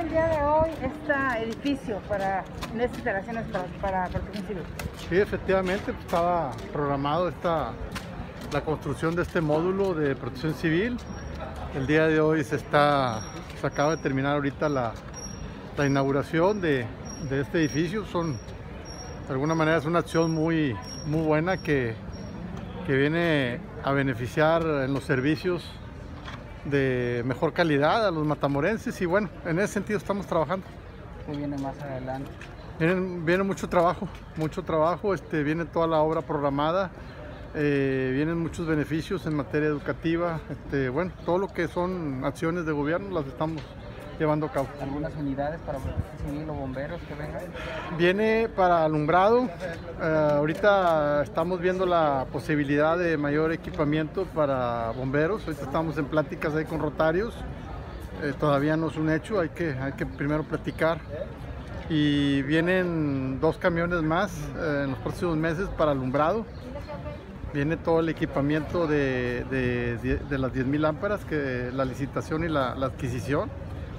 el día de hoy este edificio para estas instalaciones para Protección Civil? Sí, efectivamente, estaba programado la construcción de este módulo de Protección Civil. El día de hoy se acaba de terminar ahorita la inauguración de este edificio. De alguna manera es una acción muy buena que viene a beneficiar en los servicios de mejor calidad a los matamorenses, y bueno, en ese sentido estamos trabajando. ¿Qué viene más adelante? Viene mucho trabajo, viene toda la obra programada, vienen muchos beneficios en materia educativa, bueno, todo lo que son acciones de gobierno las estamos llevando a cabo. ¿Algunas unidades para Protección Civil o bomberos que vengan? Viene para alumbrado. Ahorita estamos viendo la posibilidad de mayor equipamiento para bomberos. Ahorita estamos en pláticas ahí con Rotarios. Todavía no es un hecho, hay que primero platicar. Y vienen 2 camiones más en los próximos meses para alumbrado. Viene todo el equipamiento de las 10,000 lámparas, que la licitación y la adquisición.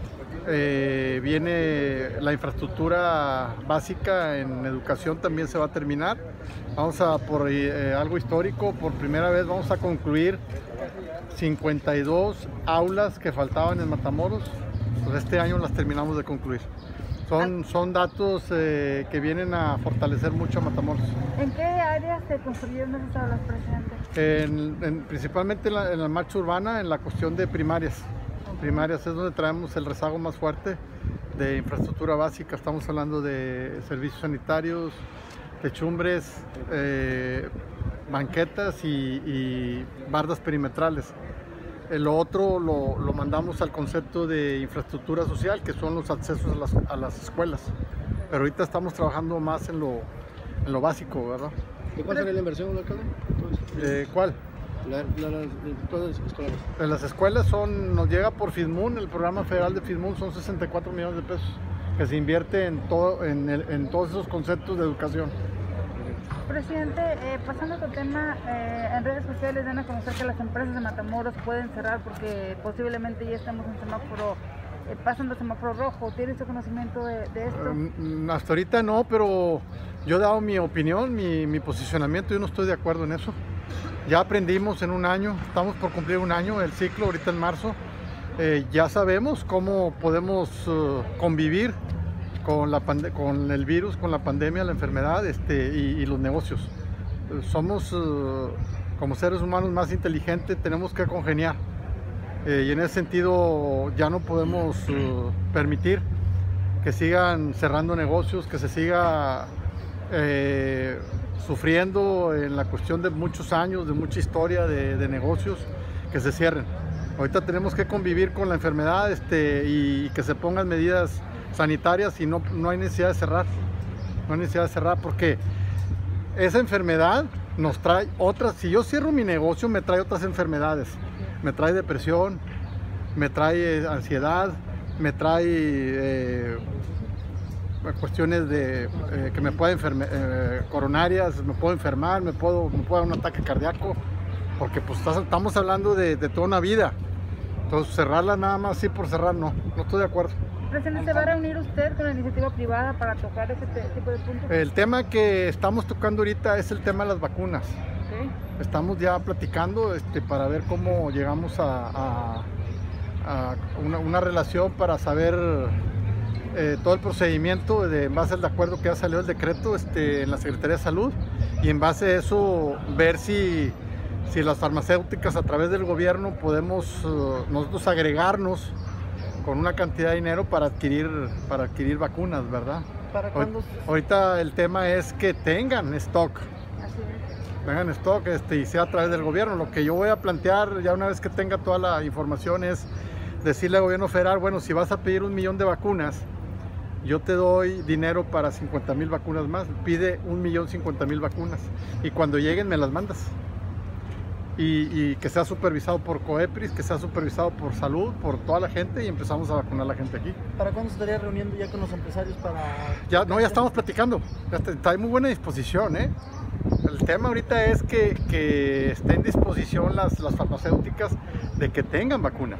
Viene la infraestructura básica en educación, también se va a terminar. Vamos por algo histórico, por primera vez vamos a concluir 52 aulas que faltaban en Matamoros. Pues este año las terminamos de concluir. Son datos que vienen a fortalecer mucho a Matamoros. ¿En qué áreas se construyeron esas aulas, presidente? Principalmente en la marcha urbana, en la cuestión de primarias. Primarias es donde traemos el rezago más fuerte de infraestructura básica. Estamos hablando de servicios sanitarios, techumbres, banquetas y bardas perimetrales. Lo otro lo mandamos al concepto de infraestructura social, que son los accesos a las escuelas. Pero ahorita estamos trabajando más en lo básico, ¿verdad? ¿De cuál sería la inversión, alcalde? ¿Cuál? Todas las escuelas. En las escuelas nos llega por FIDMUN, el programa federal de FIDMUN, son 64 millones de pesos que se invierte en todos esos conceptos de educación. Presidente, pasando a otro tema, en redes sociales dan a conocer que las empresas de Matamoros pueden cerrar porque posiblemente ya estamos en semáforo, pasando semáforo rojo. ¿Tiene usted conocimiento de esto? Hasta ahorita no, pero yo he dado mi opinión, mi posicionamiento. Yo no estoy de acuerdo en eso. Ya aprendimos en un año, estamos por cumplir un año el ciclo, ahorita en marzo. Ya sabemos cómo podemos convivir con el virus, con la pandemia, la enfermedad y los negocios. Somos como seres humanos más inteligentes, tenemos que congeniar. Y en ese sentido ya no podemos permitir que sigan cerrando negocios, que se siga sufriendo en la cuestión de muchos años, de mucha historia de negocios, que se cierren. Ahorita tenemos que convivir con la enfermedad y que se pongan medidas sanitarias, y no hay necesidad de cerrar. No hay necesidad de cerrar porque esa enfermedad nos trae otras. Si yo cierro mi negocio, me trae otras enfermedades. Me trae depresión, me trae ansiedad, me trae cuestiones que me pueden coronarias, me puedo enfermar, me puedo dar un ataque cardíaco, porque pues estamos hablando de toda una vida. Entonces cerrarla nada más así por cerrar, no estoy de acuerdo. Presidente, ¿se va a reunir usted con la iniciativa privada para tocar ese tipo de puntos? El tema que estamos tocando ahorita es el tema de las vacunas. Okay. Estamos ya platicando para ver cómo llegamos a una relación para saber todo el procedimiento en base al acuerdo que ya salió el decreto en la Secretaría de Salud, y en base a eso ver si las farmacéuticas a través del gobierno podemos nosotros agregarnos con una cantidad de dinero para adquirir vacunas, ¿verdad? ¿Para cuándo? Ahorita el tema es que tengan stock. Así es. Tengan stock y sea a través del gobierno. Lo que yo voy a plantear ya una vez que tenga toda la información es decirle al gobierno federal, bueno, si vas a pedir 1 millón de vacunas, yo te doy dinero para 50,000 vacunas más. Pide 1,050,000 vacunas y cuando lleguen me las mandas. Y que sea supervisado por COEPRIS, que sea supervisado por salud, por toda la gente, y empezamos a vacunar a la gente aquí. ¿Para cuándo se estaría reuniendo ya con los empresarios para...? Ya estamos platicando, está en muy buena disposición, ¿eh? El tema ahorita es que esté en disposición las farmacéuticas de que tengan vacunas.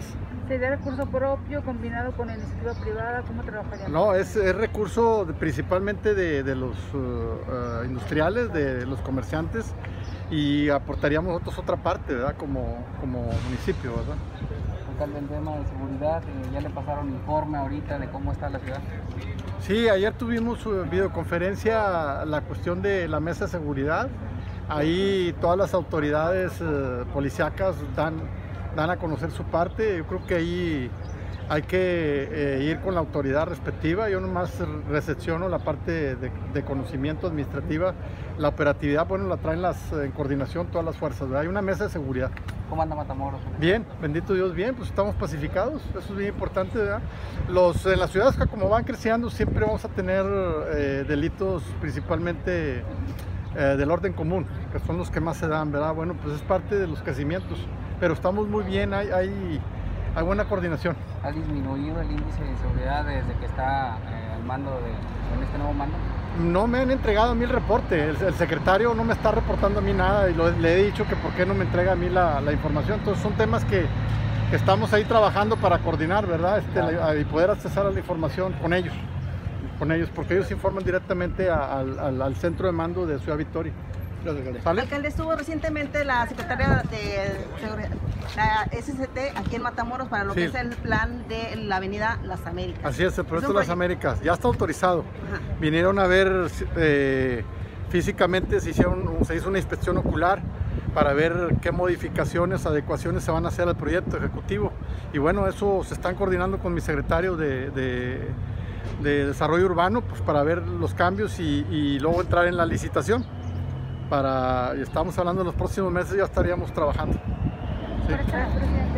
¿Sería recurso propio combinado con iniciativa privada? ¿Cómo trabajarían? No, es recurso principalmente de los industriales, de los comerciantes, y aportaríamos nosotros otra parte, ¿verdad? Como municipio, ¿verdad? Alcalde, el tema de seguridad, ya le pasaron informe ahorita de cómo está la ciudad. Sí, ayer tuvimos videoconferencia, la cuestión de la mesa de seguridad. Ahí todas las autoridades policíacas dan a conocer su parte. Yo creo que ahí hay que ir con la autoridad respectiva. Yo nomás recepciono la parte de conocimiento administrativa. La operatividad, bueno, la traen en coordinación todas las fuerzas, ¿verdad? Hay una mesa de seguridad. ¿Cómo anda Matamoros? Bien, bendito Dios, bien, pues estamos pacificados, eso es bien importante, ¿verdad? En las ciudades que como van creciendo siempre vamos a tener delitos principalmente del orden común, que son los que más se dan, ¿verdad? Bueno, pues es parte de los crecimientos, pero estamos muy bien, hay buena coordinación. ¿Ha disminuido el índice de seguridad desde que está al mando en este nuevo mando? No me han entregado a mí el reporte, el secretario no me está reportando a mí nada y le he dicho que por qué no me entrega a mí la información. Entonces son temas que estamos ahí trabajando para coordinar, ¿verdad? Y poder accesar a la información con ellos, porque ellos informan directamente al centro de mando de Ciudad Victoria. ¿Sale? Alcalde, estuvo recientemente la secretaria de Seguridad, la SCT, aquí en Matamoros para lo que es el plan de la avenida Las Américas. Así es, el proyecto de Las Américas, ya está autorizado. Ajá. Vinieron a ver físicamente, se hizo una inspección ocular para ver qué modificaciones, adecuaciones se van a hacer al proyecto ejecutivo. Y bueno, eso se están coordinando con mi secretario de Desarrollo Urbano, pues para ver los cambios y luego entrar en la licitación. Estamos hablando en los próximos meses, ya estaríamos trabajando. Sí.